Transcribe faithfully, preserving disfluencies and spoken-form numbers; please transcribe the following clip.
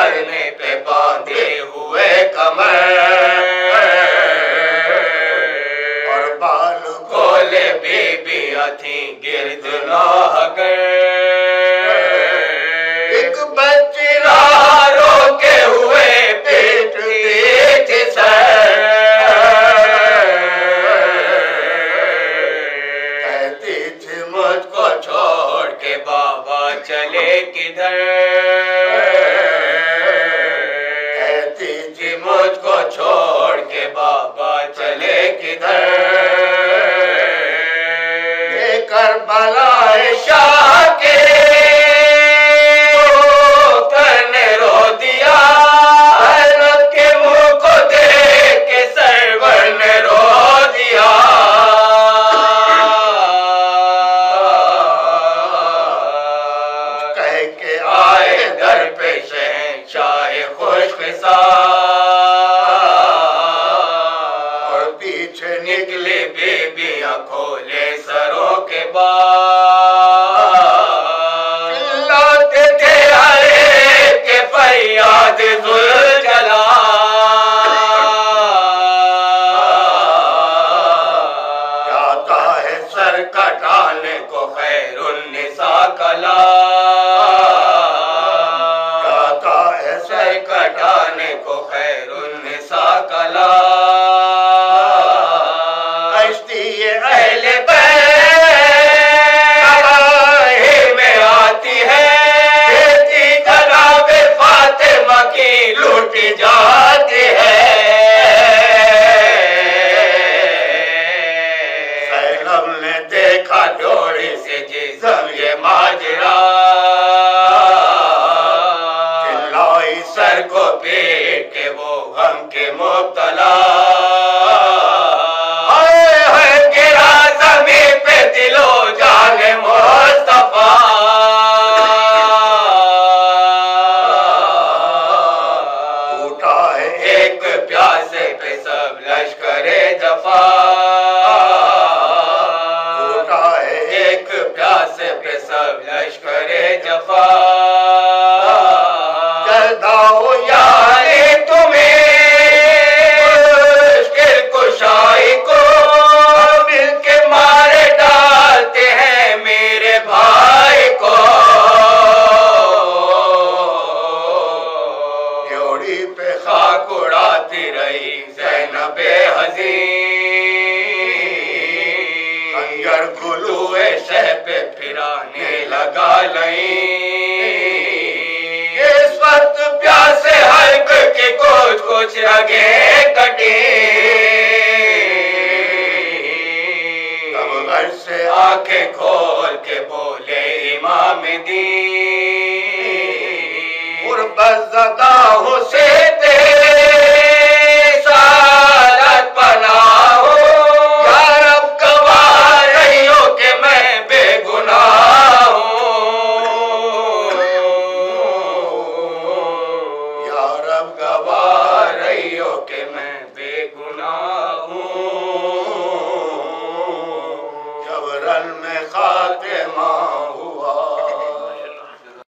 मरने पे बांधे हुए कमर, और बाल खोले बीबियां थी गिर्द नाहकर। एक बच्ची राह रोके हुए पीटती थी सर, कहती थी मुझको छोड़ के बाबा चले किधर, कहती थी मुझको छोड़ के बाबा चले किधर। ये करबलाए शाह के करने रो दिया, अरब के मुंह को देख के सरवर ने रो दिया। कह के आए दर पे शहंशाह खुशकिस्मत, और पीछे निकली बीबियां खोले सरों के बाल, चिल्लाते थे हरे के फरियाद जुल्जला। जाता है सर कटाने को खैरुन्निसा कला, जाता है सर कटाने को खैरुन्निसा कला। कश्ती ये अहले तबाही में आती है, खेती जनाबे फातिमा की लूटी जाती है। ज़ैनब ने देखा डोरी से जिस्म ये माजरा, चिल्लाई सर को पीट के वो गम के मुब्तला। दिलो जाने मुस्तफा, टूटा है एक प्यासे पे सब लश्करे जफा, टूटा है एक प्यासे पे सब लश्करे जफा। जल्दाओ यानी तुम्हें मुश्किल कुशाई को मिलके मारे डालते हैं मेरे भाई को। ड्योढ़ी पे खाक उड़ाती रही ज़ैनबे हज़ीन, खंजर गुलूए शह पे फिराने लगा लईं। इस वक्त प्यासे हल्क के कुछ कुछ रगे कटे, कमर से आंखें खोल के बोले इमाम दीन, गुर्बत ज़दा हुसैन